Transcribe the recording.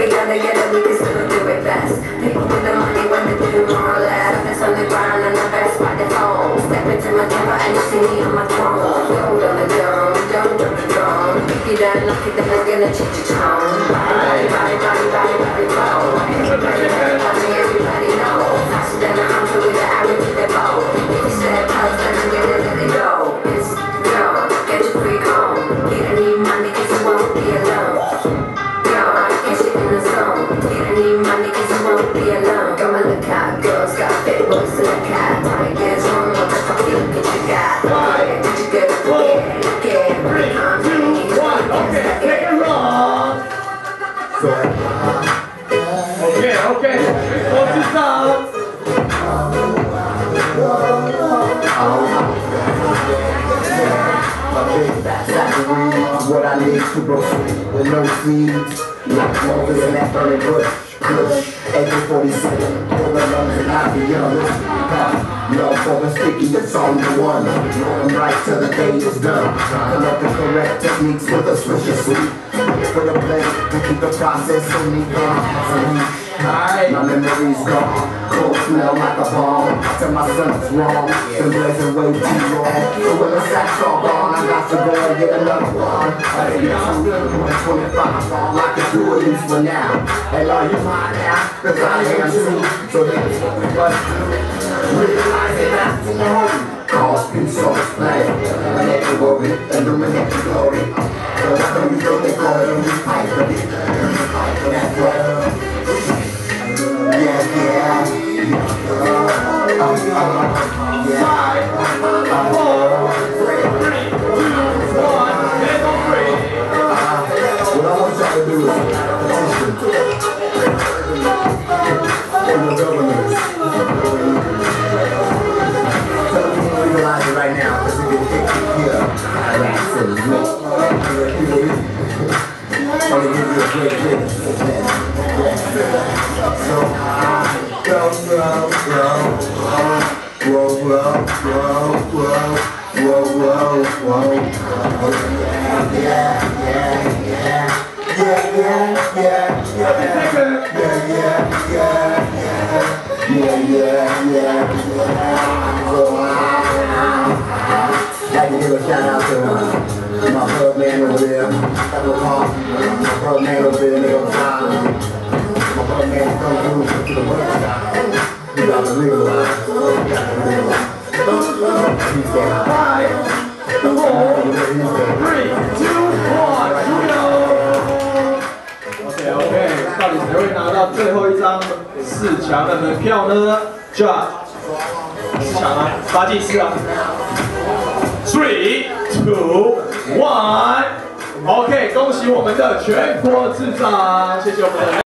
we gotta get it, we can still do it best. People with the money when they do more or less. It's on the ground and the best by the phone. Step into my temper and you see me on my throne. Go down the drum, don't drop the drum. If you don't like it, then I'm gonna change your tone. Body, body, body, body, body, roll. Everybody, everybody, everybody know. Faster than a hunter with the arrow to the bow. If you step out, then I'm gonna let it go. It's go, get your freak on. You don't need money 'cause you won't be alone. Go, get shit in the zone. You don't need money 'cause you won't be alone. Come and look out, girls got fit boys to look at. Tigers on, what the fuck you think you got? Did you get it? Yeah, 3, 2, 1, okay, take it wrong. Okay, what's this now? What I need to proceed with no seeds, like Moses in that burning bush. AK-47, pull the lungs and I'll be honest. Love for the sticky, it's on the one. Rolling right till the day is done. Fill up the correct techniques with a swish of sweet. For the blend to keep the process in me gone. My memory's gone. Cold smell like a bomb. Tell my son it's wrong. Been blazing way too long. So when the sack's all gone, I got to go and get another one. I think it's 125. All I can do is for now. Hey, are you mine now? Cause I am too. So that's what we must do. Realize it after long. Cause peace on display. Eliminate the worry, illuminate the glory. Cause I know you know they call it a new pipe. That's what. Yeah. 5, 4, 3, 2, 1, get on free. What I want y'all to do is petition the governors. Tell them to legalize it right now because we can take here. That's it. I'm going to give you a great business. So, Like to give a shout out to my hub man over there. My hub man over there, nigga, time. My hub man come through to the workshop. You got to legalize. You got to legalize. 5, 4, 3, 2, 1, go！ OK， 到底谁会拿到最后一张4强的门票呢 ？Judge， 4强啊，发计时啊 ！3、2、1，OK， 恭喜我们的全国智障，谢谢我们的。